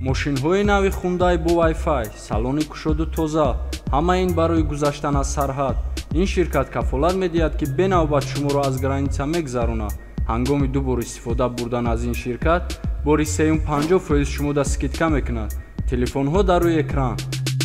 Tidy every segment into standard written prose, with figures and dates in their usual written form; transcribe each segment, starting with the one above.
мошинҳои нави Hyundai бо Wi-Fi, салони кушоду тоза, ҳама ин барои гузаштан аз сарҳад. Ин ширкат кафолат медиҳад ки бенавбат шуморо аз граница мегзаронад. ҳангоми ду бор истифода бурдан аз ин ширкат бори сеюм 50% шумода скидка мекунад. телефонҳо дар рӯи экран.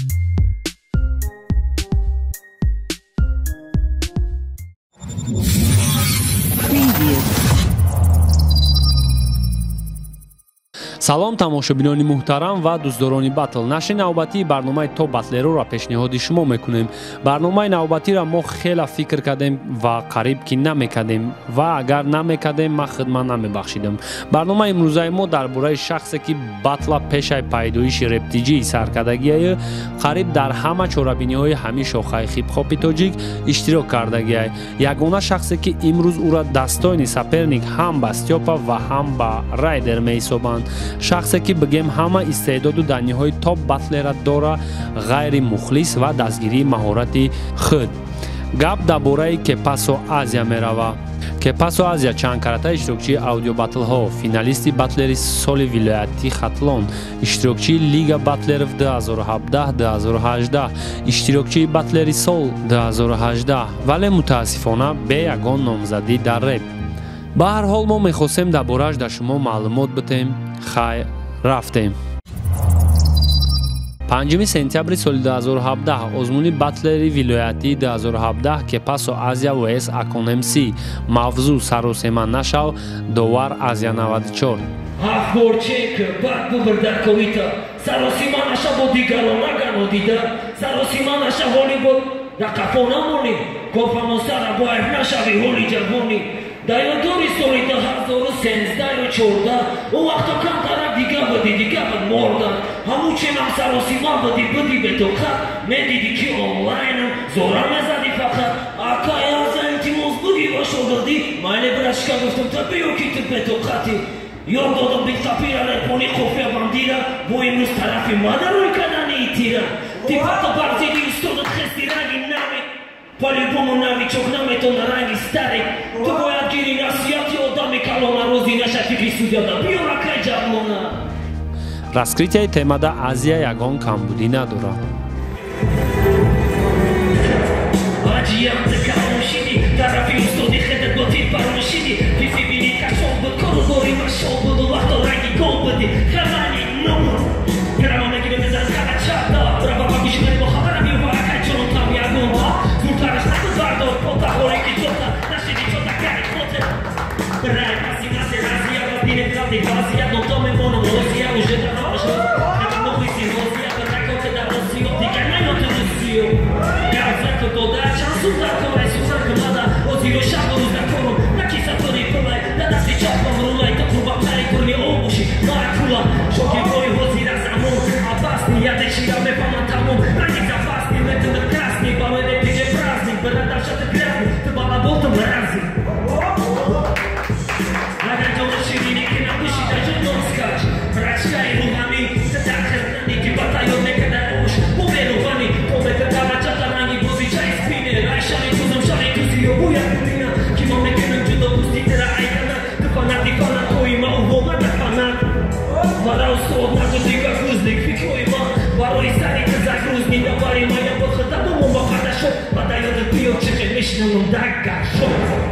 салом тамошобинони муҳтарам ва дӯстдорони батл. нашри навбатии барномаи топ батлероро пешниҳоди шумо мекунем. барномаи навбатиро мо хела фикр кардем ва қариб ки намекардем ва агар намекардем ман хидмат намебахшидам. барномаи имрӯзаи мо дар бораи шахсе ки батла пешай пайдоиши рептиҷии саркардагия қариб дар ҳама чорабиниҳои ҳамин шохаи хип-хопи тоҷик иштирок кардагия. ягона шахсе ки имрӯз ӯро дастойни саперник ҳам ба стёпа ва ҳам ба райдер меҳисобанд. шахсе ки бигем ҳама истеъдоду дар ниҳои топ батлера дора ғайри мухлис ва дастгирии маҳорати худ. гап дар бораи Кепасо Азия мерава. Кепасо Азия чанд карата иштирокчии аудиобатлҳо, финалисти батлери соли вилоятии Хатлон, иштирокчии Лига батлеров 2017-2018, иштирокчии батлери сол 2018, вале мутаассифона бе ягон номзадӣ дар реп. ба ҳар ҳол мо мехостем дар борааш дар шумо маълумот битем. хайр рафтем. 5 сентябри соли 2017 озмуни батлери вилоятии 2017 Кепасо Азия vs Akon-MC. мавзӯъ саросема нашав довар Азия 94. Ахборчек бад бубрдаковита саросима наша бо дигарон наганодида саросима наша ҳоли бо рақафо намони кофамо сара бояд нашави ҳоли ҷавони даёдори соли 2013-14 о вақто камтарак дига буди дига буд морда ҳамун ченам саросима буди буди бетоқат медиди ки онлайнам зора мезади фақат акай аза илтимос буди бошодади майли брашка гуфтам та биё ки ту бетоқати ёд додам битқапира репони кофия бандира бо имрӯз тарафи мадарои кадани итира типато барзиди истодат хести ранги нами по-любому новичок наметона ранги старик ту бояд гири насиҳати одами калона рози наша фикри судяда биёра кай ҷавона. раскритияи темада Азия ягон камбудӣ надорад. аҷиям дикароншиди тарафи устоди хедат бо тир пароншиди фифибини кашон буд корудори машон буду вақто ранги гол буди хазани нома грамо мегире мезан хара чапда брабаба гӯшмаи бо хабара биёбара кай чорон там ягонта зуртараш набуд бардор пота ҳоре ки ҷота нашиди чота кари хоте рай маси маси разия ва дине правди вазия но то мемонам розия уже дароша новиси розия ба такоте дар росиё дига наёти русиё газето дода чансу закорай сузан кунада озиро шабу рӯз накорум накисатори пулай дадасти чапам рулай то курбамтари курни обуши маракула шокибои ҳозира замон абасни ядешира мефаман тамом ранги запасни метуна красни ба мене пиже праздник брадашата грязни ту балаботам разни агар ҷони ширини ки набушида ҷонон скач рачкаи рӯҳани тадахирнани ки батаён мекарда ош буберувани помекадавачата ранги бозичаи спине райшави тузам шави тузиё буя кулина ки мо мекунам ҷудо пуститера айкана туфанати фана тоима увома дафанат мара устод нагу дига гузник фикрои ма барои сари загрузни давари мая бодхата бумон ба хадашо ба даёдат биёд чиқе мешнавам дагашо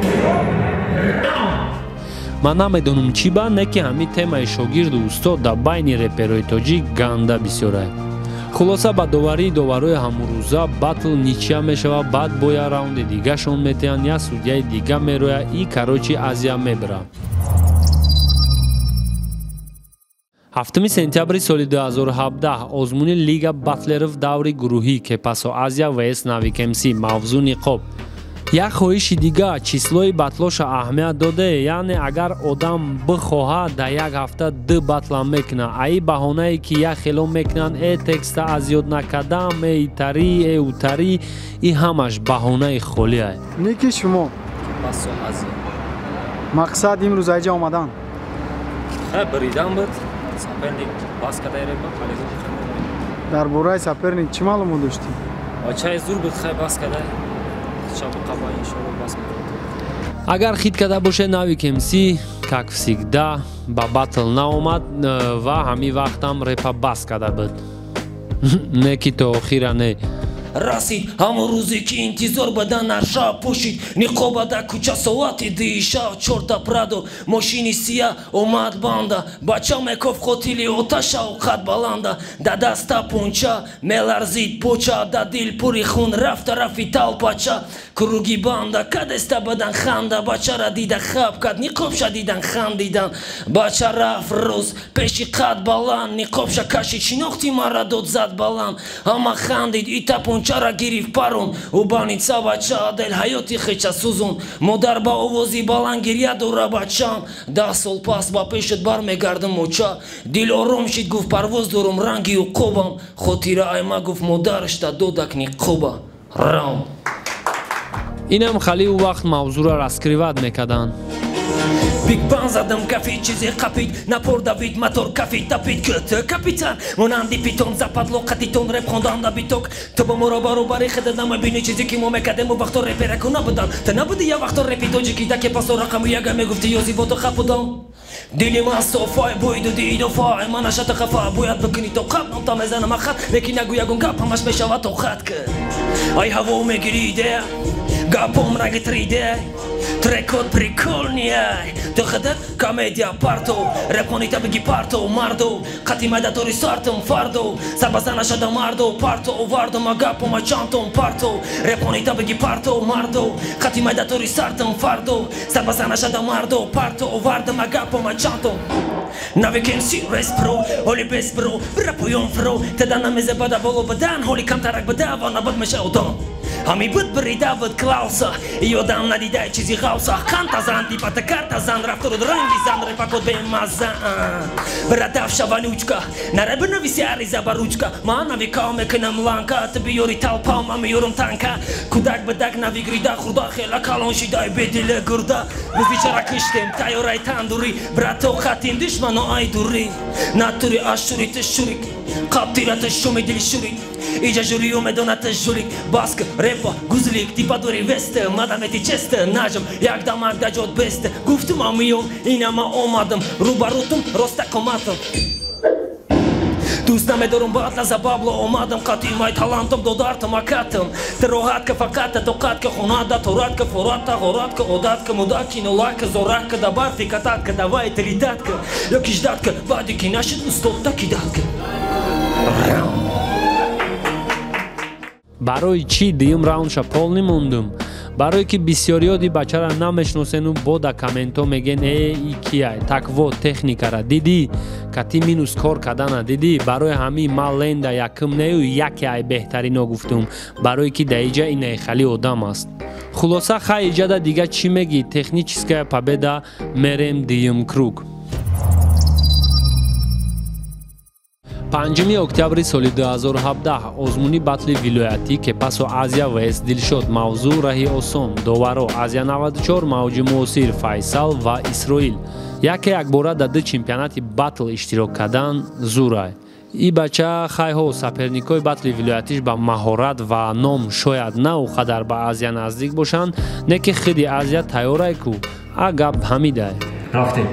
ман намедонам чӣ ба не ки ҳамин темаи шогирду устод дар байни реперои тоҷик ганда бисёр аст. хулоса ба доварии доварои ҳамрӯза батл ничия мешавад баъд бо як раунди дигашон метиҳанд як судяи дига мерояд и карочи Азия мебирад. 7 сентябри соли 2017 озмуни Лига батлеров даври гурӯҳӣ Кепасо Азия vs Навик-MC. мавзӯъ ниқоб. як хоҳиши дига числои батлоша аҳамият дода яъне агар одам бихоҳад дар як ҳафта 2 батла мекунад аи баҳонае ки як хело мекунанд текста аз ёд накардам итари утари и ҳамаш баҳонаи холӣ аст. ники шумо Кепасо Азия мақсад имрӯз айҷа омадан биридам буд саперник бас кадаереба дар бораи саперник чӣ маълумот доштӣ? очаи зур буд хай бас кадай чабу қаба иншоалло бас кадад агар хит када бошед Навик-MC как всегда, ба батл наомад ва ҳамин вақтам репа бас када буд. Не ки то охира не. Расид ҳамон рӯзе ки интизор бадан аршав пӯшид ниқобада кӯча соати дишав чорта прадо мошини сия омад банда бача мекоф қотили оташа овқат баланда да даста пунча меларзид поча да дил пури хун рафта рафи талпача круги банда кадеста бадан ханда бачара дида хаб кад ниқобша дидан хандидан бача раф рӯз пеши қад баланд ниқобша кашид шинохти мара дод зад баланд ҳама хандид ита пунчара гирифт парон убаница бача дел ҳаёти хеча сузун модар ба овози баланд гирья дора бачам 10 сол пас ба пешат бармегардам моча дил ором шид гуфт парвоз дорум ранги уқобам хотира айма гуфт модарашта додак ниқоба рам инам хали у вақт мавзура раскриват мекарданд. Биг бан задам кафи чизе қапид напор давид мотор кафи тапид кӯта капитан монанди питон западло қатитон реп хондан на биток то ба моро баробари хеда намебини чизе ки мо мекардем у вақто репераку набудам та набуди я вақто репи тоҷики даке пасо рақаму яга мегуфти ёзи бото хапудам дили ман софай бойду диидофай ман ашата хафа бояд бикунӣ то қаб номта мезанам ахат лекин нагӯ ягон гап ҳамаш мешавад то хат ки ай ҳаво мегириде гапом раги 3D трекот прикольния дохадат комедия парто репонита беги парто мардо қатимайда тори сартом фардо сарбазана шада мардо парто овардо магапо мачантом парто репонита беги парто мардо қатимайда тори сартом фардо сарбазана шада мардо парто овардо магапо мачантом навикен си респро оли беспро рапоён фро тедана мезе бада боло бадан холи камтарак бада ва набад меша одам ҳами буд бирида буд клауса ёдам надидай чизи ғавса қанта зан дипата карта зан рафторуд ранги зан репакот бемазан брадавша валючка наре бинависи ариза ба ручка ман навикао мекунам ланка ты биёри талпа ман меёрам танка кӯдак бадак навигрида хурда хела калон шидай бедиле гурда бифичара киштем тайёрай тандурӣ брато қатин душмано ай дурӣ натури ашури ты шурик қаптира ты шуми дили шурик иҷа журиё медонад журик баск репа гузлик типа дори весте мадамети честе наҷм якдамак даҷот бесте гуфтума миём инама омадам рӯбарутум роста коматам дӯст намедорум баъд лаза бабло омадам қатимай талантам додартам акатам тироҳатка фақата тоқатка хонада торатка форатта ғоратка одатка мудатки нолака зорака да барфи кататка давай тридатка ё киждатка баъди ки нашид устодта кидатка барои чӣ дуюм раундша пол намондум? барое ки бисёриёди бачара намешносену бода комментҳо мегӯянд и кияй такво техникара дидӣ кати минус кор кардана дидӣ барои ҳамин ман ленда якум нею яке ай беҳтарино гуфтум барое ки даиҷа инаи хали одам аст хулоса хай иҷада дига чӣ мегӣ техническая победа мерем дуюм круг 5 октябри соли 2017 озмуни батли вилоятӣ ки пасо азия вест дилшод мавзӯъ раҳи осон доваро азия 94 мавҷи муосир файсал ва исроил яке якбора дар ду чемпионати батл иштирок кардан зурай и бача хайҳо саперникои батли вилоятиш ба маҳорат ва ном шояд на у қадар ба азия наздик бошанд не ки хиди азия тайёрай ку а гап ҳамидай рафтем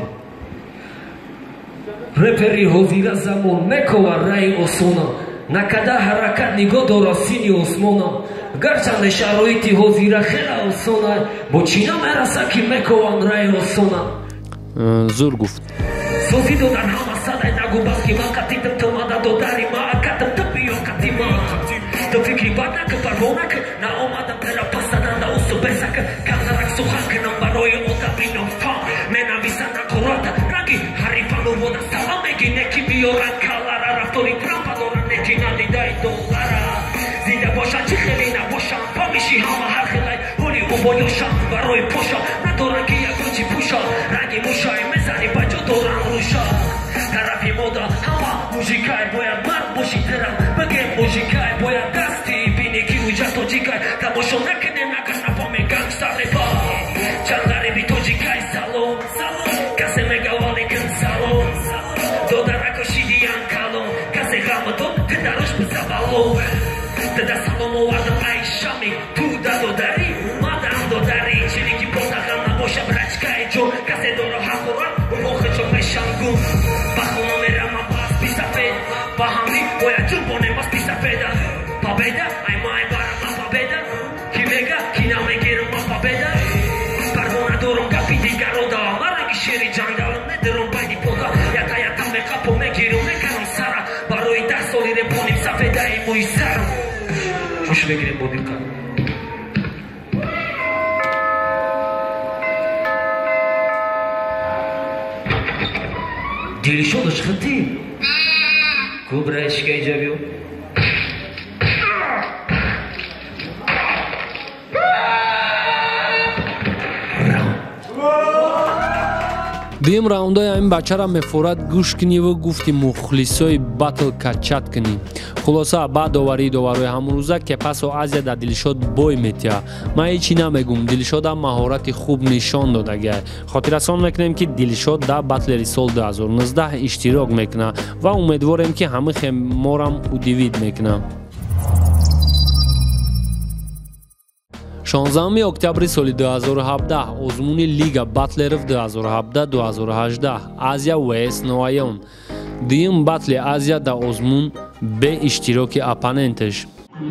репери ҳозира замон мекова раи осона накада ҳаракат нигоҳ дора сини осмона гарчанде шароити ҳозира хела осона бо чина мераса ки мековам раи осона зур гуфт сози додан ҳама садай нагу балки ман қатитам то мада додари ма акатам та биё қатима то фикри бад нака парвонака на омадам пера пасаданда усу бесака камнарак сухан кунам барои одамином фам менависам накората раги ҳарифану вода сала мегине ки биёрад калара рафтори трампа дорад неки надидай доллара зида бошад чӣ хеле набошам помиши ҳама ҳархелай ҳоли убоёшам барои поша надорам ки ягончи пуша ранги мушай мезани баҷо дорам руша тарафи мода ҳама мужикай бояд мард боши терам бигем мужикай бояд дасти бини ки уҷа тоҷикай тамошо накунем наканафоми гангста репа чангареби тоҷикай салом касе мегалваликин салом додаракошидиян калон касе ғамдод тидарош бизавало тида салом овардам ай шами ту дадодари умадам додари чили ки потағам набоша брачкай ҷон касе доро ҳақурат gum Bajo mera mapas pisaped Bahami voy a chuponer más pisapeda Победа, ай май барама победа Кимега, кинаме герам más победа Парвона дором капити гарода Мараги шери джандалам недером байди пода Ята ята ме капо ме гиру ме канам сара Барои да соли репоним сапеда и мой сару Чуш вегирем бодилка Дили шо да чхати? Кубра ешкей джавио дуюм раундаи ҳамин бачара мефорад гӯш кунӣ ва гуфти мухлисои батл качат кунӣ. Хулоса баъд оварии доварҳои ҳамрӯза Кепасо Азия дар Дилшод бой метиҳа. Ман ҳечи намегум, Дилшодам маҳорати хуб нишон додагия. Хотиррасон мекунем ки Дилшод дар батлери сол 2019 иштирок мекунад ва умедворем ки ҳамаи хеморам удивид мекунад. 16 октябри соли 2017 озмуни Лига батлеров 2017-2018 Азия vs Ноайон. Дуюм батли Азия дар озмун бе иштироки оппоненташ.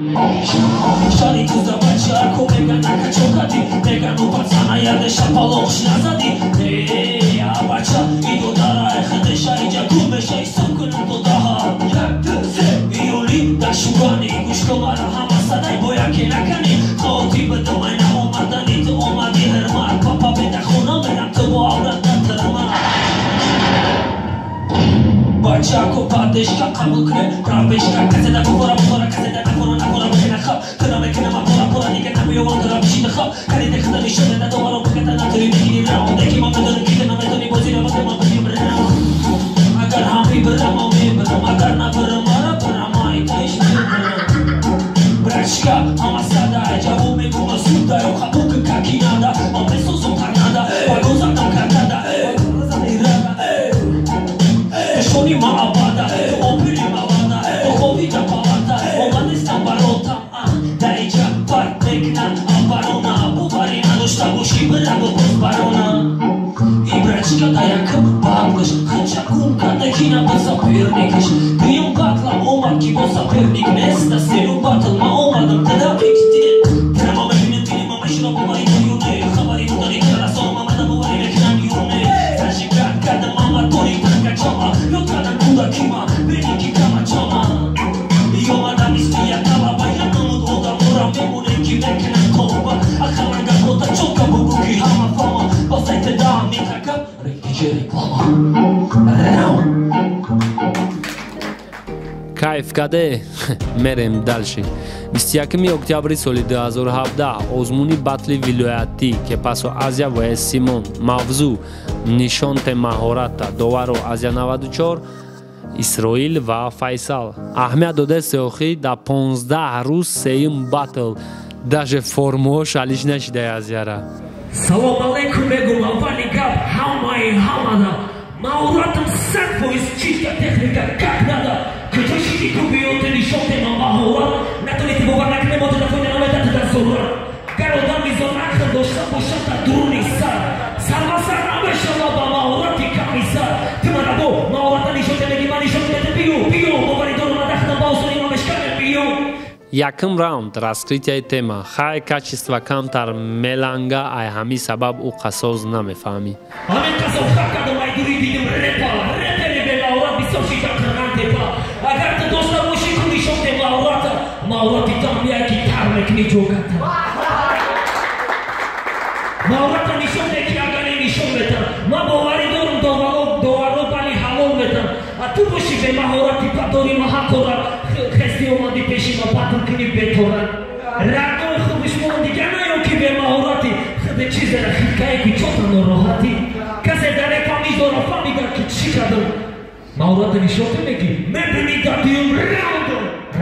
Бачако падешка камукне прабешка казеда кора кора казеда кора кора бена ха кана мекна ма кора кора дике там yo вандра бишина ха кали дехда мишоне да доваро букета на три мини раунд деки ма медон ките на медони бозира ма ма бим раунд агар хами брама ме брама агар на брама брама иташ брашка ама сада джаву ме кума суда yo капук какинада ма песо сум карнада вагоза там карнада вагоза ирада Shoni ma abada, opili ma vada, ohovita palata, omanestan barota, daija partnekna, abarona, buvarina došla buši bravo poz barona. I bračka da jakam bangaš, hača kunka nekina bosa pernikiš, prijom batla omaki bosa pernik, nesta senu batl ma omadam tada ikti. Prema mehinen tini ma mešno buvari dojune, havari udari kara soma mada buvari neknan june, traži grad kada mama tori tanka čama, Yotada kuda kima, beniki kama chama Yomada misliya kala bayana mudoda mora memune ki mekena koba Akalaga kota choka bubuki hama fama Basayte da mitaka, rekice reklama Кайф каде? Мерем дальше. 21 октябри соли 2017 озмуни батли вилоятӣ Кепасо Азия vs Симон. Мавзӯъ нишонте маҳората доваро Азия 94 Исроил ва Файсал. Аҳамият додаи сеохӣ дар 15 рӯз сеюм батл. Даже формош алиш нашидаи Азияра. Салом алейкум мегум аввали гап ҳамаи ҳамада Маҳоратам 100% чиста техника как надо Кучашики кубиёте нишонте ма маҳорат Натонити бовар накунем ота дафои намедата дар зора Гар одам мизонахр дошта бошад дар дуруни сар Сарвасар намешава ба маҳорати ками сар Ту мана бо маҳората нишонте меги ман нишон мете биё бовари дору надахна ба осони намешканем биё Яким раунд раскритияи тема хай качества камтар меланга ай ҳами сабаб ӯ қасоз намефаҳмӣ. Ҳамин қасоз хакадам ай дури дидим репери бе маҳорат бисёр чиза қирған тепа агар ту дошта бошӣ ку нишонте маҳората маҳорати там меяй ки тар мекунӣ ҷогата маҳората нишонте ки агане нишон метан ман боварӣ дорум доваро бали ҳалол метан а ту бошӣ бе маҳорати падори маҳакора хести омади пеши ма батл кунӣ бетора рангои хубишмон дигар наё ки бе маҳорати худе чизера хиткае ки чота нороҳатӣ касе дар рекламӣ дора фаҳмида ки чӣ кардам маҳората нишонте меги мебинӣ дар дуюм раунд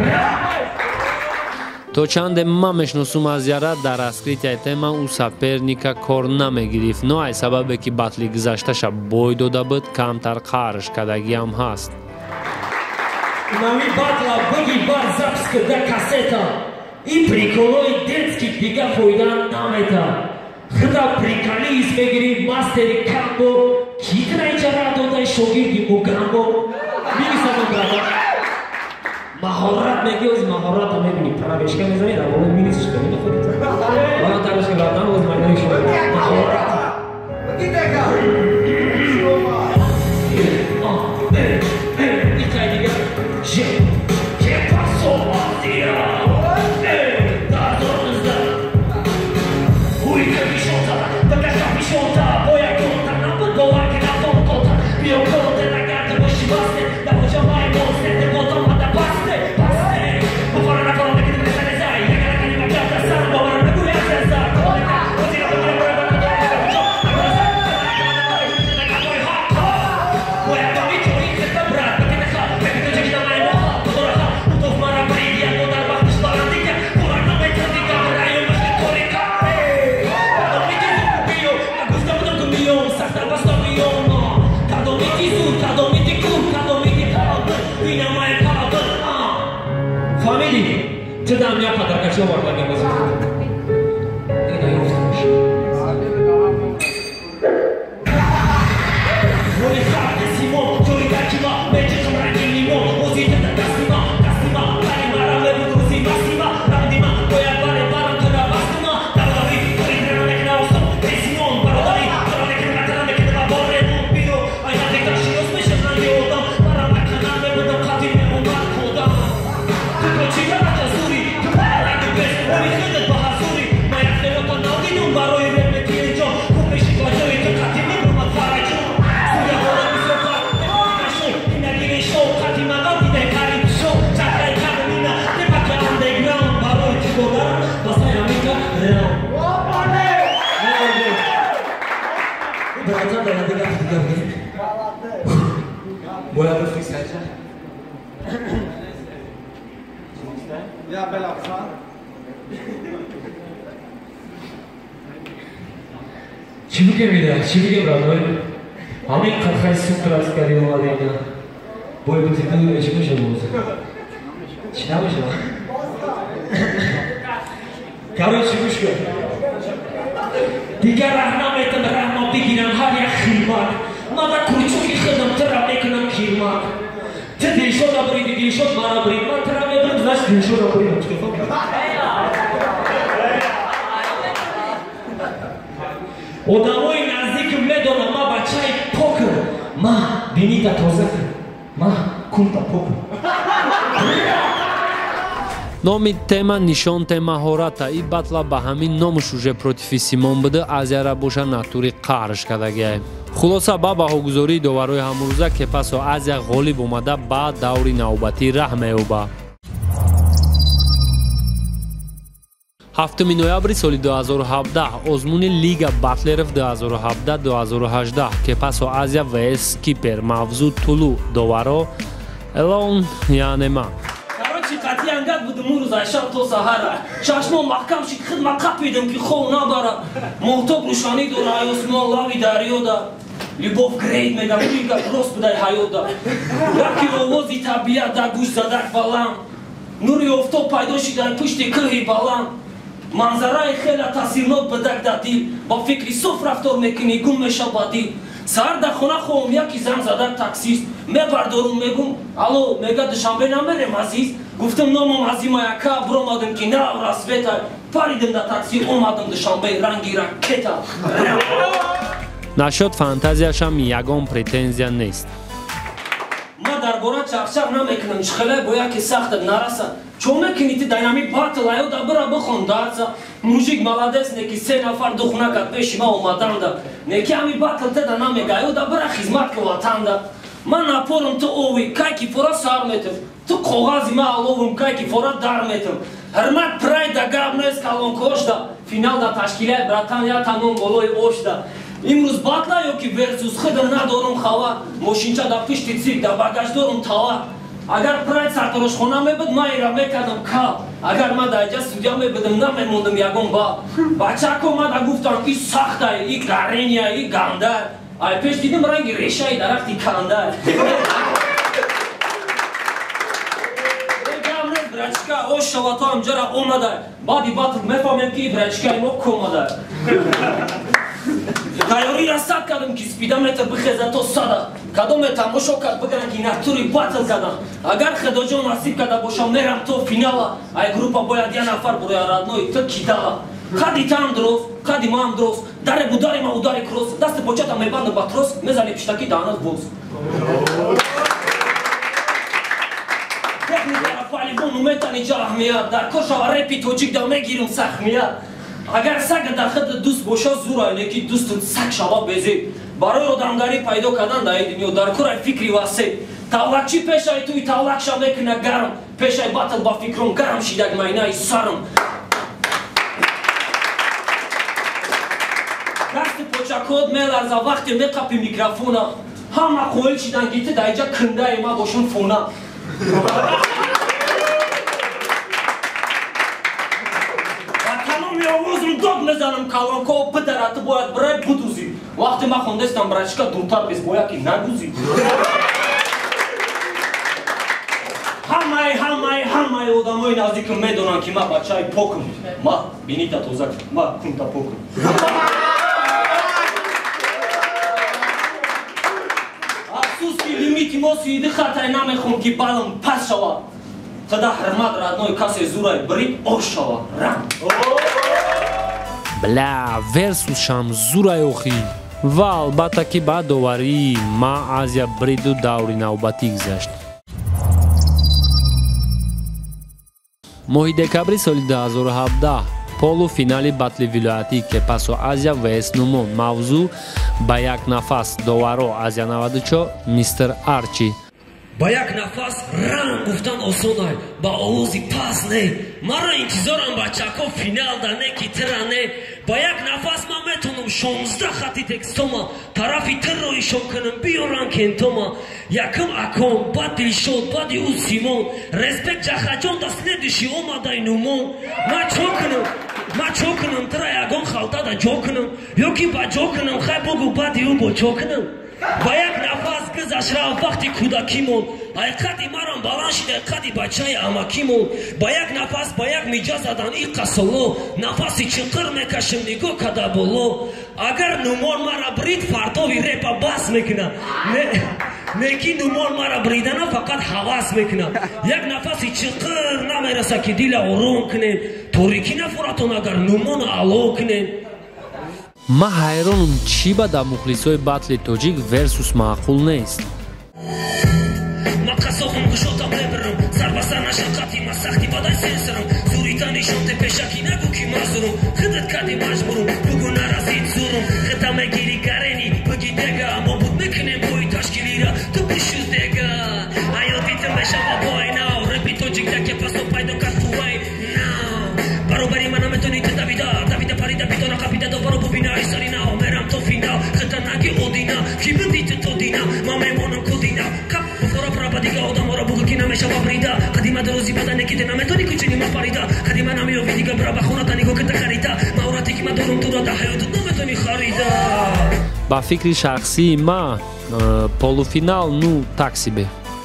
То чанде ман мешиносум Азияра дар раскритияи тема ӯ соперника кор намегирифт, но ай сабабе ки батли гузашташа бой дода буд камтар қарш кадагиам ҳаст. Нами батла бъги бар записка да касета и приколои детски дига фойда намета. Хда прикали измегири мастери камбо Хитрая чара додай шогирди Мугамбо. Мирисамо брата. Махорат мегиоз махората мебини парабешка мезани да воле минисишка не доходит. Мана тарашка брата воз майдани шо. Махорат. Гитека. Икай дига. Че пасо Азия. Да зорнзда. Уйка вишота, бакаша вишота, боя конта, нападо лаки на фонтота. Био конте на гарда боши басте, да боча май монсте, те ботома да басте, басте. Буфара на колонка ки не се зай, я гара кани маката сам, бомара на куя се за. Колонка, озира до мира бора бора бора бора бочо. Боя бавичо и се та брат, баки не ха, беки то чеки на май моха, подора ха, утов мара бридия, подар бахтиш баландика, колар на ме традика, райо машки корика. Family, ce dam mea patra ca ce o vorba de văzut. Ina eu stăși. Voi frate Simon, Jori Dacima, merge cum rangi limon, o zi de Casima, Casima, care mara me buduzi Casima, Randima, voi apare para că da Casima, Dalari, voi intră na necna osto, de Simon, Parodari, para necna na me câteva borre, nu piro, ai na decla și eu smeșe na eu dam, para na cana me bădăm catin me un bar codam. După ce ia la căzuri, după aia de vest, ori hâdă bahazuri, mai afle o tonau din un baroi reme tine jo, cu pe și cojoi că catin me bruma fara jo. Suria hora mi se fac, me fac așa, ina gine show, catin ma gau din care show, chakra e ca mina, te fac underground, baroi ce godar, basta e amica, real. Băiața de la dega de găvin. Boia de fix aici. Ia pe la psa. Çivike miydi? Çivike bravo. Amin katkay sukras kariyo aleyna. Boy bu teknoloji eşmiş oldu. Çinamış mı? Karo çıkmış ki. Diğer rahmetim rahmet bigiren her ya khilmak. Mada kurçuk ikhdam tera eknam khilmak. Tedil şoda bridi dil şod mara brid. Ma tera me brid zaş dil şoda brid. Odamoi nazik medona ma bachai poker. Ma benita tozak. Ma kunta poker. номи тема нишонте маҳората и батла ба ҳамин номушуже против Симон буда азияра боша натури қарш кадагия хулоса ба баҳогузории доварои ҳамрӯза ки пасо азия ғолиб омада ба даври навбатӣ раҳ меёба 7 ноябри соли 2017 озмуни лига батлеров 2017-2018 ки пасо азия vs кипер мавзӯ тулу доваро элон янема Кати ангат будем урус айшам то сахара. Шашмо махкам шик хидма капидем ки хов набара. Моҳтоб рӯшанӣ дора осмон лави дарёда. Любов грейд мега муига рост будай ҳаёда. Яки овози табиат дар гӯш задак баланд. нури офтоб пайдо шидай пушти кӯҳи баланд. манзараи хела таъсирнок бадак дар дил. ба фикри соф рафтор мекунӣ гум меша ба дил. саҳар дар хона хоҳам яки занг задак таксист. мебардорум мегум алло мега душанбе намерем азиз. гуфтам номам азимаяка бромадам ки нав расвета. паридем дар такси омадам душанбе ранги ракета. нашод фантазияшам ягон претензия нест ма дар бора чахчах намекунам чихеле бо яке сахтат нараса. чо мекунӣ ти дайнами батл аёда бира бихон дарса. мужик маладес неки 3 нафар духнакат пеши ма омаданда. неки ами батл теда намега аёда бира хизмат ки ватанда. ман напорам ту ови кайки фора сар метам. ту коғази ма аловум кайки фора дар метам. ҳурмат прайда гап нест калон кошда. финал да ташкилияи братания тамом болои ошда. имрӯз батла ёки версус хидр надорум хабар. мошинча да пишти цирк да багаж дорум тавар. агар прайд сарторошхона мебуд ман ира мекардам кал. агар ма дар ҷа судя мебудам намемондам ягон бал. бачако мада гуфтам и сахтай и гарения и гандар. ай пеш дидам ранги решаи дарахти кандар. брачка ош шавато амҷара омада. баъди батл мефаҳмем ки брачкаи мо кумада. Dajori rasad kadam ki speedometr bkheza to sada. Kadom tamosho kad bgram ki naturi battle kadam. Agar khadojon nasib kada bosham meram to finala. Ay grupa boyad ya nafar buraya radnoy to kidala. Khadi tam drov, khadi mam drov. Dare budari ma udari cross. Daste počata me bando batros, mezali pshtaki danas boz. Техника Рафали бону метани ҷаҳмият дар кошава репи тоҷик да мегирум сахмият агар сага дар хидди дӯст боша зурай леки дӯстут саг шава безе барои одамгарӣ пайдо кардан дар дунё дар кораи фикри васе тавлакчӣ пешаи туи тавлакша мекуна гарм пешаи батл ба фикрум гарм шидак майнаи сарм дасти почакот меларза вақте меқапи микрофона ҳама қоил шидан гити дар иҷа кундаи ма бошун фона ба тамоми овозум дод мезанам калонко пидара ту бояд бирай будузӣ вақте ма хондестам брачка дуртар без боя ки нагузӣ ҳамаи одамои наздикам медонанд ки ма бачаи покам ма бинита тозак ма кунта покам лимити мо сиди хатай намехом ки балам пас шава худа ҳурмат раднои касе зурай бирид ош шава рам бля версусшам зурай охӣ ва албатта ки ба доварӣ ма аз я бриду даври навбатӣ гузашт моҳи декабри соли 2017 полуфинали батли вилоятӣ кепасо азия вс нумон мавзӯъ ба як нафас доваро азия 94 мистер арчи ба як нафас рам гуфтан осонай ба овози пас не маро интизорам бачако финал да не ки тира не ба як нафас ман метонам 16 хати текстома тарафи тирро ишон кунам биёрам кентома якам акон баъд дилшод баъди ӯ симон респект ҷахаҷон да следующий омадай нумон ман чо кунам тира ягон халтада ҷо кунам ё ки ба ҷо кунам хай богу баъди ӯ бо чо кунам ба як нафас гузашт рафт вақти кӯдакимон ай қадди марам баланд шуда қадди бачаи амакимон ба як нафас ба як миҷа задан иққа соло нафаси чиқир мекашем нигоҳ када боло агар нумон мара брид фартови репа бас мекуна неки нумон мара бридана фақат ҳавас мекуна як нафаси чиқир намераса ки дила ором кунем торикӣ нафуратон агар нумон ало кунем ма ҳайронум чӣ ба дар мухлисои батли тоҷик версус маъқул нест ма қасобам гушотам мебирам сарбасар нашад қати ма сахти бадай сенсарам зуританишонте пешаки нагу ки мазурум хидат кади маҷбурум бугу наразид зурум хита мегири гарени биги дега мо буд мекунем бои ташкилира ту пишуз дега ҳаётитим мешава бойнав репи тоҷик даке пасо пайдо кард кувай нав баробари ма наметони ту давида парида бидора қапида добаро бубина айсарина мерам то финал хита наги одина ки бидиту то дина ма мемонам кодина кап бухора прабадига одамора бугу ки намешава брида қадима дорози бадане ки наметони кучини ма парида қадима намиёви дига бира ба хона танигоҳ кита харида маорати ки ма дорум туро да ҳаётут наметони харида ба фикри шахсии ма полуфинал ну таксибе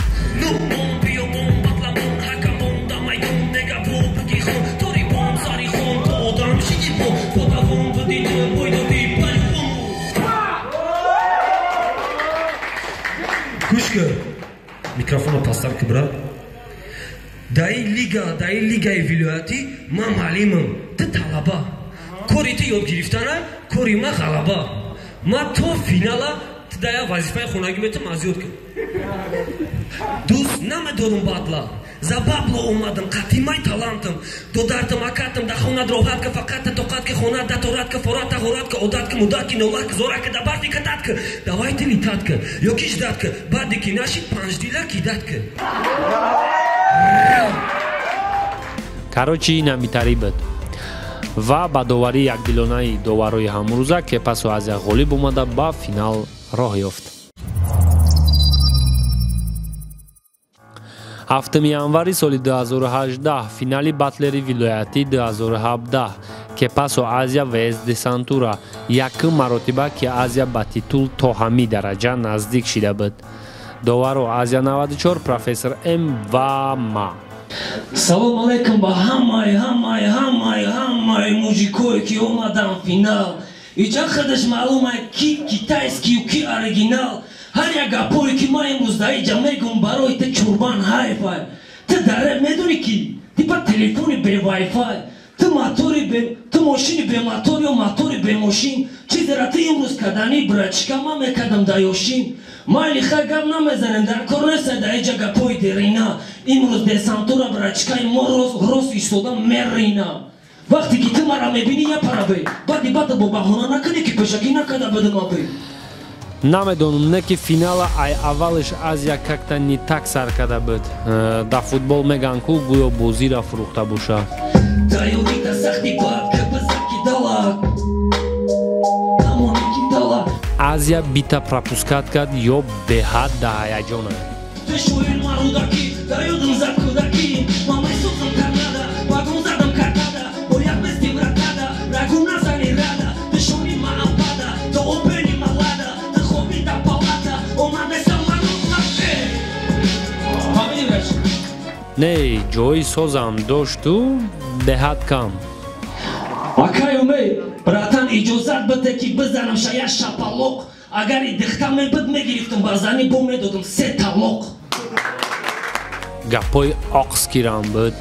микрофонро пастар ки брат даи лигаи вилоятӣ ман маълимам ту талаба кори ту ёд гирифтана кори ма ғалаба ма то финала ту дая вазифаи хонагӣ метам аз ёд кун дӯст намедорум бадла за бабло омадам қатимай талантам додартам акатам да хона дроҳатка фақат тоқатка хона даторатка форатка ғоратка одатка мудатки нолатка зоратка да барфи кататка давай тили татка ё ки ждатка баъде ки нашид панҷдила кидатка карочи намитарӣ буд ва ба доварии якдилонаи доварои ҳамрӯза кепасу азия ғолиб омада ба финал роҳ ёфт 7 январи соли 2018 финали батлери вилоятӣ 2017 кепасо азия вс десантура якм маротиба ки азия ба титул то ҳамин дараҷа наздик шида буд доваро азия 94 профессор м ва ма салом алейкум ба ҳамаи мужикое ки омадан финал اینجا خودش معلومه کی کیتایسکی و کی اوریجینال. هر یک گپایی که ما امروز در اینجا میگم برای تو چوربان های فای. تو داره میدونی کی؟ تیپا تلفنی به وای فای. تو ماشینی به موتور یا موتوری به ماشین. چیزی را تو امروز کدانی برای چیکار ما میکردم دایوشین. ما لیخا گم نمیزنم در کار نیست در اینجا گپای دیرینا. امروز دسانتورا برای چیکار ما روز ایستادم میرینا. وقتی که تو مرا میبینی یا پرابی بعدی بعد با بهونه نکنی که پشکی نکده بدم آبی. намедонам не ки финала ай аввалиш азия как-то не так сар карда буд. Да футбол меган ку гӯё бозира фурӯхта бошад. азия бита пропускат кард ё беҳад да ҳаяҷон ад. не ҷои созам дошту деҳад кам. акаюме братан иҷозат биде ки бизанам шая шапалоқ. агар идихта мебуд мегирифтам базани бо медодам 3 талоқ. гапҳои оқскирам буд.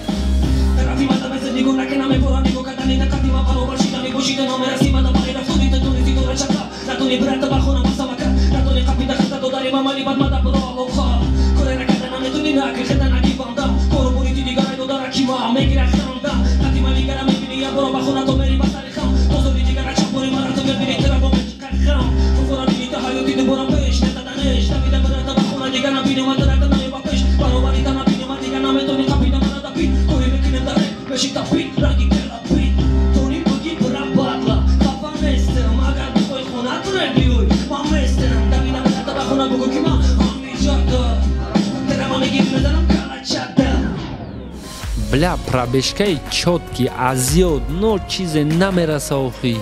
бля пробежкаи чётки аз зиёд но чизе намераса охӣ.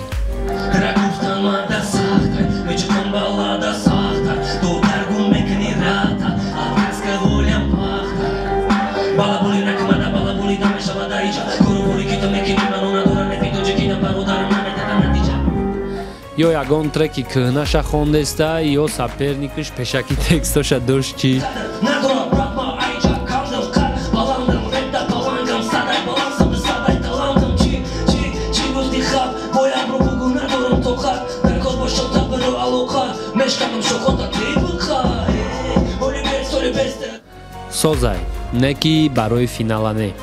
ё ягон треки кӯҳнаша хондаста ё саперникаш пешаки текстоша дошт чӣ. созай не ки барои финала не.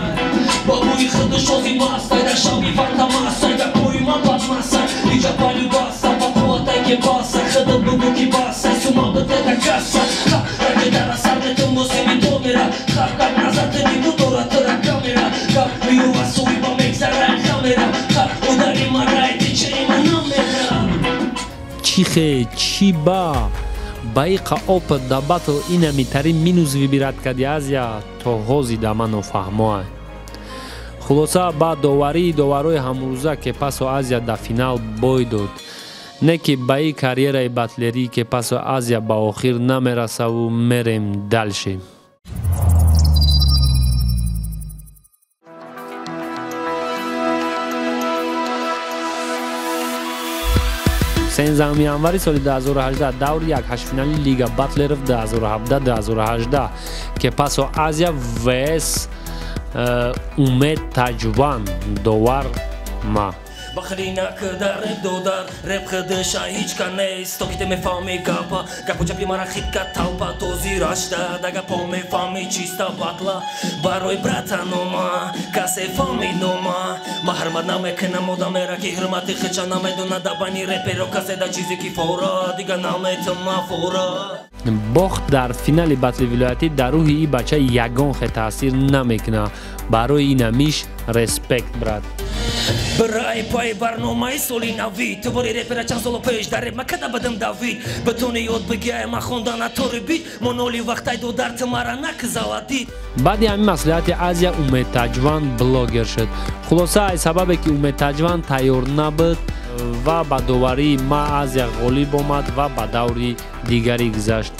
чихе чи ба байқа опыт да батл инамитари минус вибират кади азия то ҳози да ма нофаҳмоа. хулоса ба доварои ҳамрӯза ки пасо азия да финал бой дод. не ки ба и карьераи батлерӣ ки пасо азия ба охир намерасаву мерем далше. сенздаҳуми январи соли 2018 даври як ҳаштфинали лига батлеров 2017-2018 ки пасо азия вс умед таҷван довар ма. бахрина кдар додар реп хдша ҳичка нест то ки те мефаҳми гапа гапу ҷапи мара хитка талпа този рашта дага по мефаҳми чиста батла барои братанома касе фами нома ма ҳурмат намекунам одамера ки ҳурмати хича намедона дабани реперо касе да чизе ки фора дига наметума фора. бохт дар финали батли вилоятӣ дар рӯҳи и бача ягон хе таъсир намекуна. барои инамиш респект брат. برای پای برنامه سالی نوید تو باری رپر چند سال پیش در رپ مکده بدم دوید بتونه یاد بگیه ما خوندن تو رو بید منولی وقتای دو در تمارا نک زالدید. بعد همین مسئولیت азия умед таҷван блогер шуд. хулоса аз сабабе ки умед таҷван тайёр набуд ва ба доварии ма азия ғолиб омад ва ба даври дигарӣ гузашт.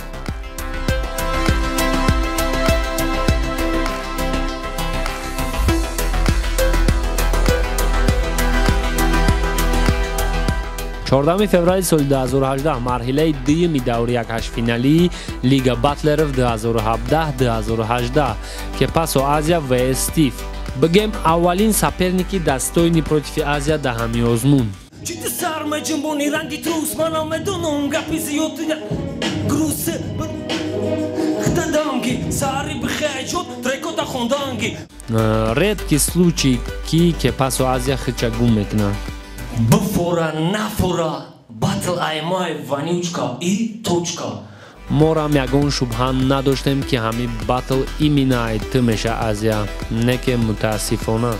14 феврали соли 2018 марҳилаи дуюми даври якҳаштфиналии Лига Батлеров 2017-2018 ки пасо Азия ва Стив. Бигем аввалин соперники дастойни против Азия да ҳамин озмун. Чити сарме ҷумбони ранги трус манам медонам гапи зиёд груз хтаданги сари бихеҷот трекота хонданги. Редкий случай ки пасо Азия хичагум мекунад. Бфора нафора батл аймай ванючка и точка. Морам ягон шубҳа надоштем ки ҳамин батл имина айти меша Азия, не ки мутаассифона.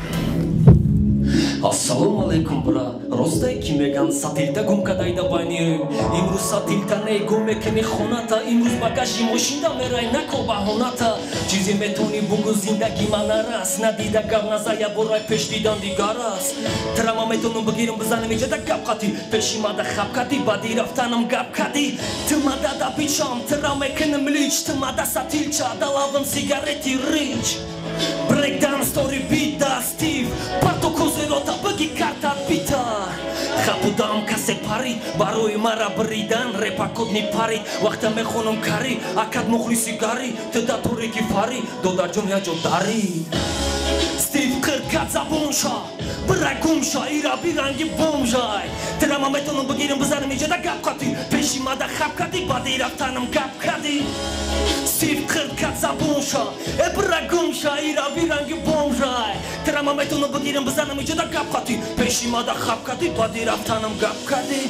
Ассалому алейкум брат. Ростай ки меган сатилта гум кадайда байни. Имрӯз сатилта не гум мекунӣ хоната. Имрӯз багажи мошинда мерай нако баҳоната. Чизе метони бугу зиндаги ман арас. Надида гап назая борай пеш дидан дигар аст. Трама метонам бигирам бизанам иҷада гап қатӣ. Пеши мада хаб кадӣ баъди рафтанам гап кадӣ. Тимада да бичам тра мекунам лич. Тимада сатилча далавам сигарети рич. Breakdown story beat da Steve Parto козерота баги карта бита Хапудам касе пари барои мара бридан репа кодни пари вақта мехонам кари акад мухлиси гари тда туреки фари додарҷон яҷо дари Steve қиркат забонша брагумша ира биранги бомжай трама метонам бигирам бизанам иҷада гап қатӣ пеши мада хаб кадӣ баъди рафтанам гап кадӣ Steve қиркат забонша брагумша ира биранги бомжай трама метонам бигирам бизанам иҷада гап қатӣ пеши мада хаб кадӣ баъди рафтанам гап кадӣ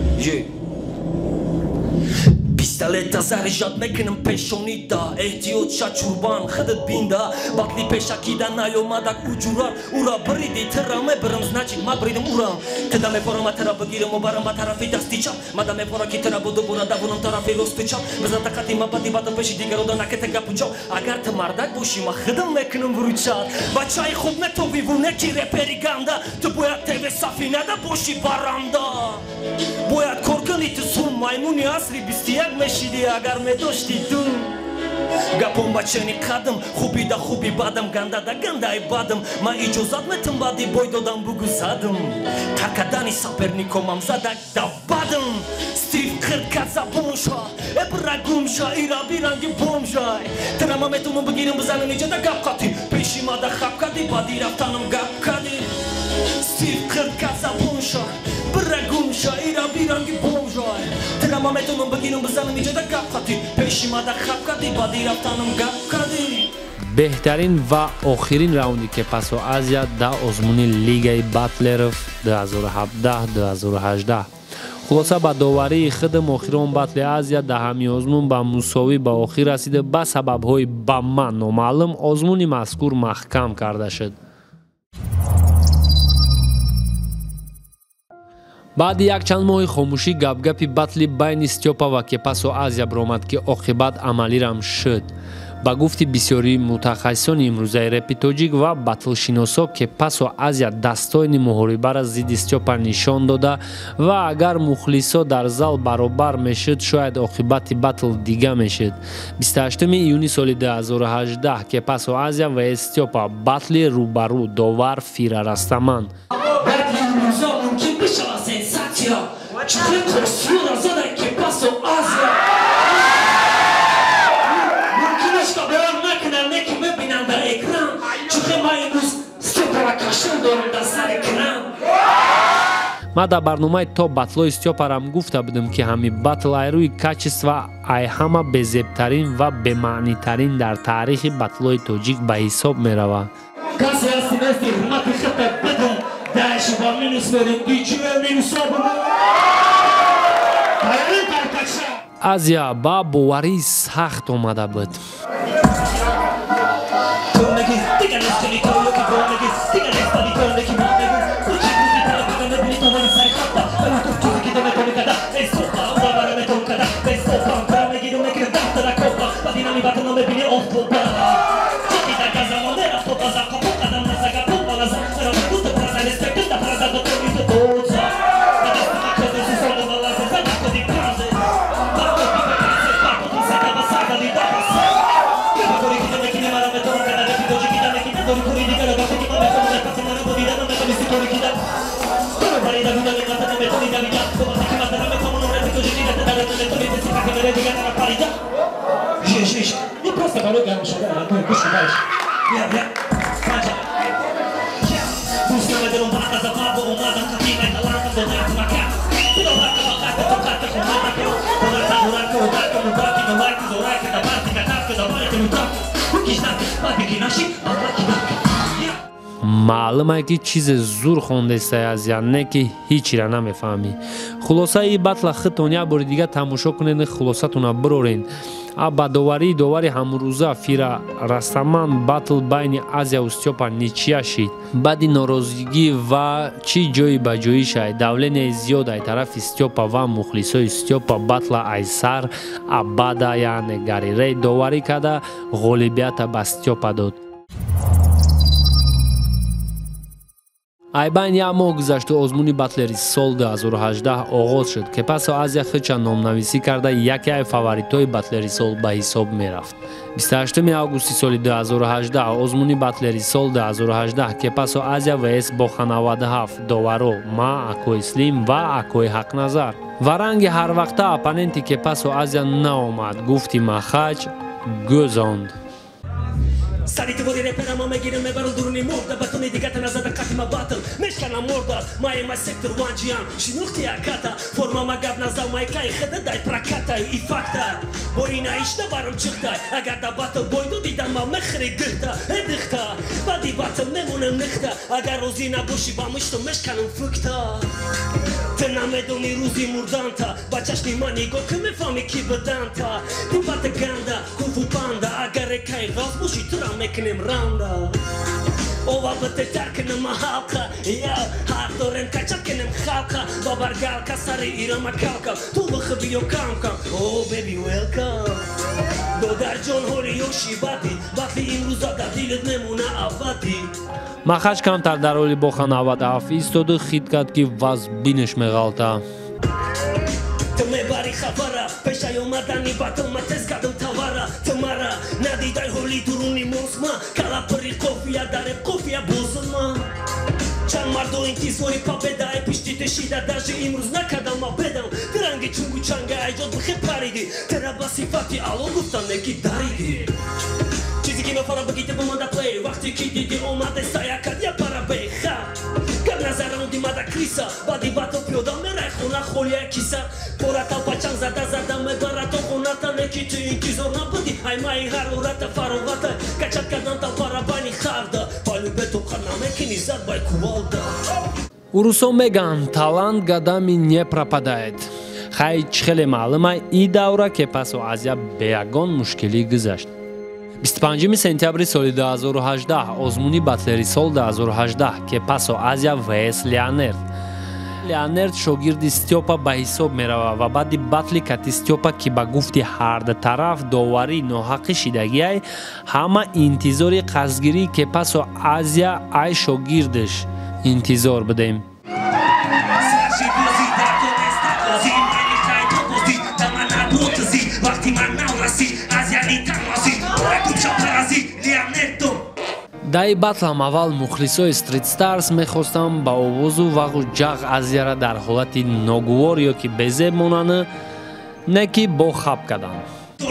пистолета заряжат мекунам пешонида эҳтиёт ша чурбан хидат бинда батли пешакида наёмадак уҷурат ура бриди тра мебирам значит ма бридам урам тда мепорама тра бигирам обарам ба тарафи дасти чап мада мепора ки тра буду бура давонам тарафи росту чап бизната қадима бади бада пеши дигарода накета гапу чап агар ту мардак бошӣ ма хидам мекунам вручат бачаи хуб метоби вунеки репери ганда ту бояд тв сафинада бошӣ баранда бояд кор кунӣ ту сум маймуни асри 21 мешиди агар медошти дум гапон бачани қадам хуби да хуби бадам ганда да гандаи бадам ман иҷозат метам баъди бой додам бугу задам таркадани соперникомам задак да бадам Стив қиркат забонша брагумша ира биранги бомжай трама метонам бигирам бизанам иҷада гап қатӣ пеши мада хаб кадӣ баъди рафтанам гап кадӣ Steve қиркат забонша брагумша ира биранги бомжай трама метонам бигирам бизанам иҷада гап қатӣ пеши мада хаб кадӣ баъди рафтанам гап кадӣ беҳтарин ва охирин раунди ки пасо Азия да озмуни Лигаи Батлеров 2017-2018 хулоса ба доварии хидм охирон батли Азия да ҳамин озмун ба мусовӣ ба охир расида ба сабабҳои ба ман номаълум озмуни мазкур маҳкам карда шуд. баъди якчанд моҳи хомӯшӣ гапгапи батли байни Степа ва Кепасо Азия биромад ки оқибат амалирам шуд. ба гуфти бисёри мутахассисони имрӯзаи репи тоҷик ва батлшиносо Кепасо Азия дастойни муҳорибара зидди Степа нишон дода ва агар мухлисо дар зал баробар мешуд шояд оқибати батл дига мешуд. 28 июни соли 2018 Кепасо Азия ва Степа батли рӯбарӯ довар Фира Растаман. Чухли костюра задай Кепасо Азия мумкинашка берам накунам неки мебинам дар экран чухли ма имрӯз Степара кашон дорам дар сари кран ма дар барномаи то батлои Степарам гуфта будам ки ҳамин батл ай рӯи качества ай ҳама безебтарин ва бемаънитарин дар таърихи батлои тоҷик ба ҳисоб меравад. касе ҳасти нести ҳурмати хатат бидум даши ба минус мерим дичуел минусобу Азия ба боварӣ сахт омада буд. Vede di gara la parità. Sì. Mi prosta per lui che non so bene, poi questo dai. Via. Mangia. Busca vedere un banda da babbo, un banda cattiva e dall'altra donato una casa. Però toccate con mata più. Donata, non batti, da parte, da parte, non tocca. Chi sta, ma chi nasci, ma chi nasci. معلوم आहे که چیز زور خونده است از یعنی که هیچی را نمیفهمی. خلاصه ای بطل خطونیا بار دیگه تماشا کنین خلاصتون برورین. ابا داوری همروزه فیرا رستمان بطل بین آسیا و استیوپا نیچیا شید. بعد ناراضگی و چی جایی به جایی شد. دولت زیاد از طرف استیوپا و مخلصای استیوپا بطل ایسر ابدا یعنی گریره داوری کرده غالبیت به استیوپا داد. айбайн як моҳ гузашту озмуни батлери сол 2018 оғоз шуд ки пасо азия хича номнависӣ карда яке аз фаворитҳои батлери сол ба ҳисоб мерафт. 28 августи соли 2018 озмуни батлери сол 2018 ки пасо азия вс бо 97 доваро ма акои слим ва акои ҳақназар ва ранги ҳарвақта оппоненти ки пасо азия наомад гуфти махач гӯзонд. Sariti vorire per amo megire me baro durni morda batoni di gata nazada katima battle meshkana morda mai my sector wanjian shinukti akata forma magab nazal mai kai khada dai prakata I fakta boina ishta baram chiqta agar da battle boydo didam ma mekhri gilta edikta badi battle memunem nikhta agar rozina bushi ba mishto meshkanam fukta tenamedoni ruzi murdanta bachashni mani go kme fami ki badanta di pataganda kufu panda agar kai ras bushi مکنم راندا اوه بده ترکنم حالقه یا هر دورم کچا کنم خالقه با برگال کسری ایران مکالکم تو بخبیو کام کم اوه بیبی ویلکم دودر جون هوری یوشی بطلی این روزا در دیلت نمونه آبادی махач камтар дар ҳоли бо 97 истоду хит кард ки ваз бинеш меғалта. تو میبری خبره پیشای اومدنی باتو ما تز کردم تواره تماره ندیدای هولی درونی موسما کلا پری قوفیا داره قوفیا بوزما چند مردو انتظاری پا بدای پیشتی تشیده درجه امروز نکردم ما بدم درنگی چونگو چنگه ایجاد بخی پریدی تره با صفتی الان گفتن نگی داریدی چیزی که نفرم بگیده بمانده پلی وقتی که دیدی اومده سایه کرد یا پرا بیخه کم نظرم دیمده کریسا بادی باتو پیودا میره خونه خولیه کیسا پورتا پچان زده میبره تو خونه تا نکی تو انتظار نبودی ای مای حرورت فروغت کچت کردن تا پرا بانی خرده پالو به تو خرنامه کنی زد بای کوالده урусо меган талант гадами не пропадает. Хайч хеле маълума и давра ки пасо азия бе ягон мушкилӣ гузашт. 25 сентябри соли 2018 озмуни батлери сол 2018 ки пасо азия вс леонерд шогирди стёпа ба ҳисоб мерава ва баъди батли кати стёпа ки ба гуфти ҳар тараф доварӣ ноҳақӣ шидагиай ҳама интизори қазгирӣ ки пасо азия ай шогирдаш интизор будем. дар батлам аввал мухлисои Street Stars мехостанд ба овозу вағу ҷағ азияра дар ҳолати ногувор ё ки безеб монанд не ки бо хаб карданд.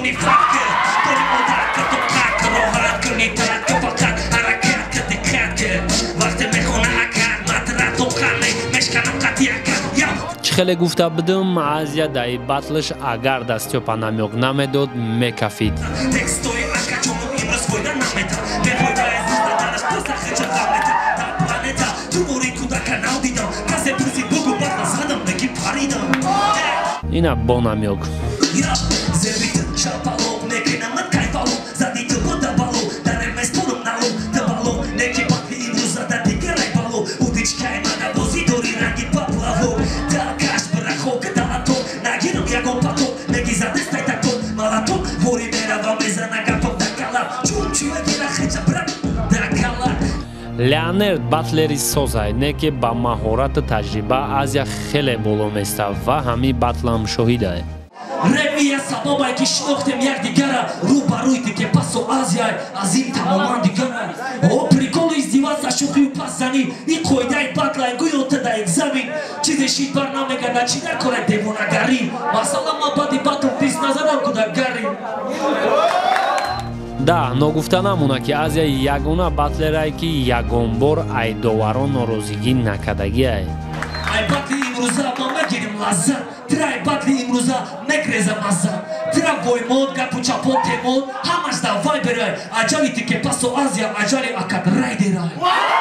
чӣ хеле гуфта будам азия дар батлаш агар дастёпа намёк намедод мекафид. ина бо намёк леонерд батлери созай не ки ба маҳорату таҷриба азия хеле боло места ва ҳами батлам шоҳидае. Ревия сабабай ки шинохтем якдигара рӯбарӯйди ки пасо азияй аз ин тамоман дигара о приколу издивоз за шӯхию пас занӣ ин қоидаи батлай гӯё тадаек замин чизе بشید برنامه گدا چی در کنه دیوانگری مثلا ما бади батл дист назарам кудагари да ногуфта намуна ки азия ягона батлерае ки ягон бор айдоварон норозигӣ накардагиае ай батли имрӯза мо мегирем лаззат тира ай батли имрӯза мегреза маззат тира воймон гапу чапон темон ҳамаш давай берай аҷали тике пасо азия аҷали акадрай дерай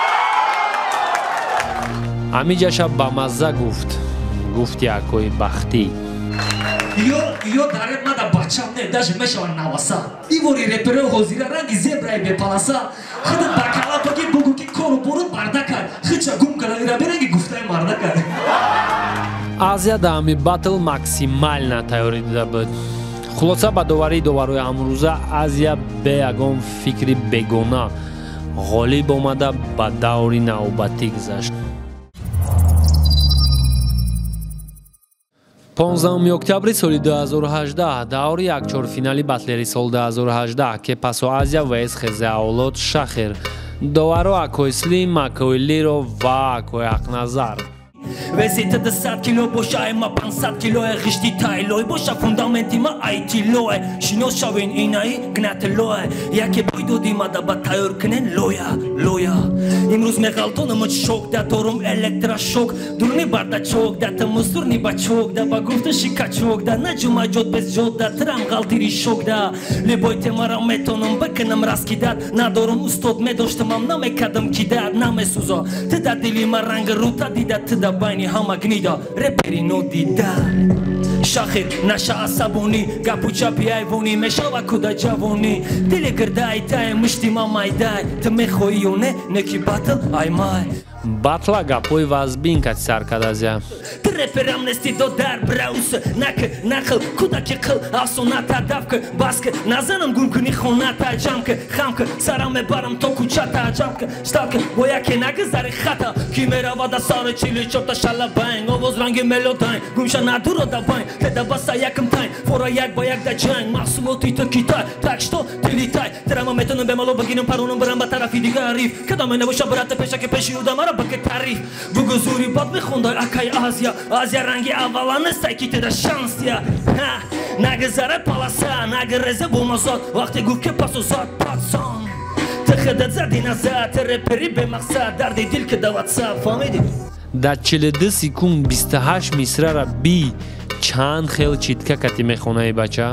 амиҷаша ба мазза гуфти акои бахтӣ ё даред мада бачам не даже мешава наваса ивори реперо ҳозира ранги зебраи бепаласа худат ба калапаги бугу ки кору борут бардакар хича гум кара ира беранги гуфтаи мардакар азия да ҳами батл максимална тайёрӣ дида буд хулоса ба доварии доварҳои амрӯза азия бе ягон фикри бегона ғолиб омада ба даври навбатӣ гузашт 15 октябри соли 2018 даври якчорфинали батлери соли 2018 ки пасо азия вс хезеавлод шахер доваро акои слим акои лиро ва акои ақназар везитада 100 кило боша айма 500 килое ғишти тайлой боша фундаменти ма айтилое шинос шавин инаи гнателое яке бой додимада ба тайёр кунен лоя имрӯз меғалтонамуд шок да дорум электрошок дурни бардачок да тамусурни бачок да ба гуфта шикачок да наҷумаҷот безҷот да тирам ғалтири шок да лебой темара метонам бакунам раскидат надорум устод медоштамам намекардам кидат намесӯзо тида дили ма ранга рута дида тида байни ҳама гнида репери нодида шахир наша асабонӣ гапу чапи айвонӣ мешава куда ҷавонӣ дили гирдаи тай мушти ма майдай ту мехоҳӣ ё не неки батл аймай батла гапои вазбин кати сар кард азия ту реперам нести до дар браус нақл кудаки қил афсоната давка баска назанам гумкуни хоната ҷамка хамка сарам мебарам то кучата ҷамка шталка бо яке нагузари хата ки меравада сари чили чопта шалабанг овоз ранги мелодайн гумша надуро дабайн теда баса якм тайн фора як ба як да ҷанг маҳсулоти ту китай так што тилитай терама метонам бемало багинам паронам барам ба тарафи дигар риф кадаме набоша барата пешаки пеши удамара баки тариф бугу зури бад мехондай акай азия ранги аввала нестай ки теда шансия нагузара паласа нагрезе бомазот вақте гуфт ки пасо зад патсон тхедат зади назад репери бемақсад дарди дил ки даватса фаҳмиди дар 42 секунд 28 мисрара би чанд хел читка кати мехонаи бача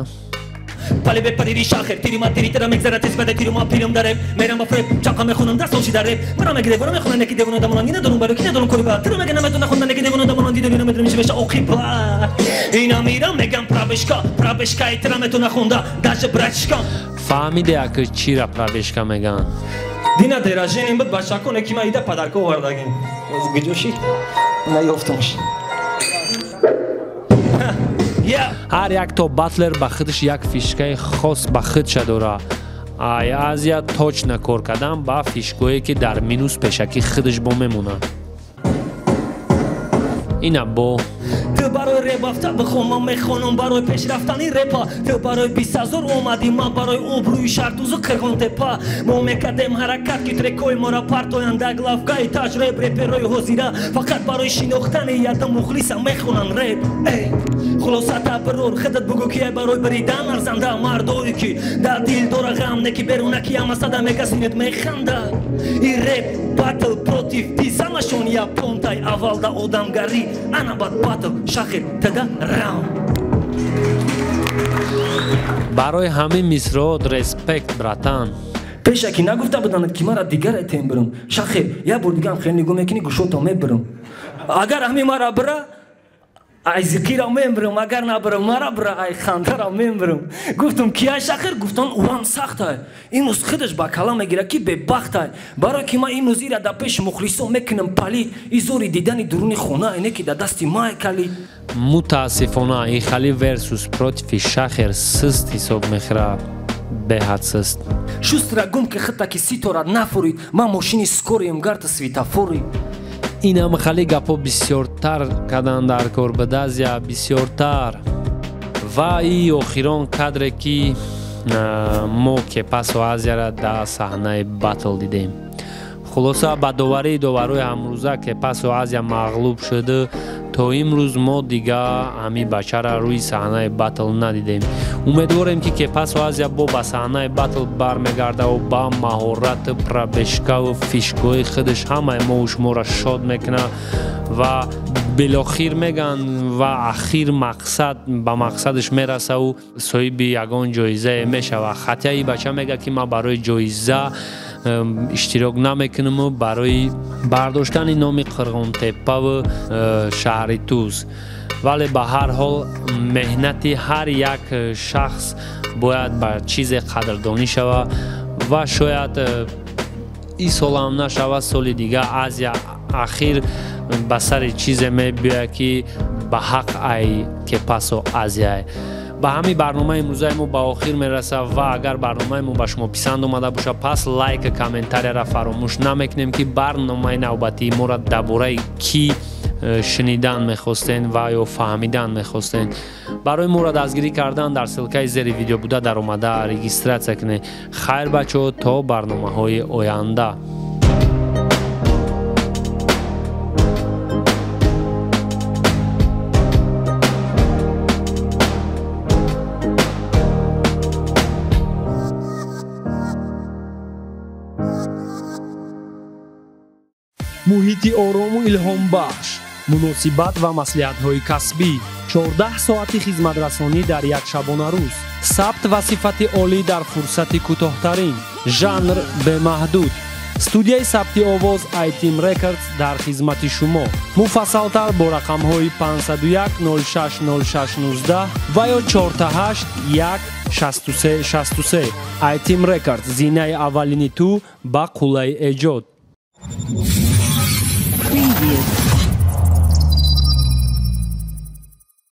пали бепадири шахер тири ма тири тера мегзара тизбаде тиру ма пирам дареб мерам ба фреб чақа мехонам дастоши дареб бара мегиде бара мехонам неки девона дамонан ина дорум баро ки недорум кори ба тира мегена метона хонда неки девона дамонан диде вина медрим миша оқиба ина мирам мегам пробешка и тира метона хонда даже брачка фаҳмиде аки чира пробешка меган дина дераженим буд бачако неки ма ида падарко овардагим гиҷоши наёфтамш ҳар якто батлер ба худаш як фишкаи хос ба худша дора ай азия точно кор кардан ба фишкое ки дар минус пешаки худаш бо мемона ина бо ту барои ребафта бихом ман мехонам барои пешрафтани репа ту барои 20,000 омадӣ ман барои обрӯи шаҳрдузу қирғонтепа мо мекардем ҳаракат ки трекои мора партоянда главгаи таҷреб реперои ҳозира фақат барои шинохтани яда мухлиса мехонанд реп хулосата бирор худат бугу ки барои биридан арзанда мардое ки дар дил дора ғам неки беруна ки ҳамасада мегасинет механда и реп батл против тизамашон японтай аввалда одамгарӣ анабад батл шахир теда раун барои ҳамин мисроот респект братан пешаки нагуфта буданад ки мара дигаре тем бирам шахир як бор дигам хел нигоҳ мекунӣ гӯшото мебирам агар ҳамин мара бира ай зиқира мебирам агар набирам мара бира ай хандара мебирам гуфтам ки ай шахир гуфтан урам сахтай имрӯз худаш ба кала мегира ки бебахтай барое ки ман имрӯз ира дар пеши мухлисон мекунам палид изори дидани дуруни хона не ки дар дасти май калид мутаассифона ихали версус против шахер сист ҳисоб мехӯрад беҳад сист шустра гум ки хитаки ситора нафурид ман мошини скорием гарта светофори ина михали гапо бисёртар кардан дар кор бадазия бисёртар ва и охирон кадре ки мо ки пасо азияра дар саҳнаи батл дидем хулоса ба доварии доварҳои амрӯза ки пасо азия мағлуб шуду то имрӯз мо дигар ҳамин бачаро рӯи саҳнаи батл надидем. умедворем ки Кепасо Азия бо ба саҳнаи батл бармегардаву ба маҳорат пробежкаву фишкои худаш ҳамаи мо шуморо шод мекуна ва белохир меган ва ахир мақсад ба мақсадаш мерасаву соҳиби ягон ҷоизае мешава. хатя и бача мега ки ман барои ҷоиза иштирок намекунам барои бардоштани номи Қирғонтеппаву шаҳри Туз. вале ба ҳар ҳол меҳнати ҳар як шахс бояд ба чизе қадрдонӣ шава ва шояд ин солам нашава соли дигар Азия ахир ба сари чизе мебиёяд ки ба ҳақ ай Кепасо Азия. ба ҳамин барномаи имрӯзаи мо ба охир мераса ва агар барномаи мо ба шумо писанд омада боша пас лайк комментарияро фаромӯш намекунем ки барномаи навбатии моро дар бораи кӣ шунидан мехостен ва ё фаҳмидан мехостен. барои моро дастгирӣ кардан дар ссилкаи зери видео буда даромада регистратсия кунед. хайр бачаҳо, то барномаҳои оянда. муҳити орому илҳомбахш, муносибат ва маслиҳатҳои касбӣ, 14 соати хизматрасонӣ дар як шабонарӯз, сабт ва сифати олӣ дар фурсати кӯтоҳтарин, жанр бемаҳдуд. студияи сабти овоз iTeam Records дар хизмати шумо. муфассалтар бо рақамҳои 501 06 06 19 ва ё 48 1 63 63. iTeam Records, зинаи аввалини ту ба қуллаи эҷод.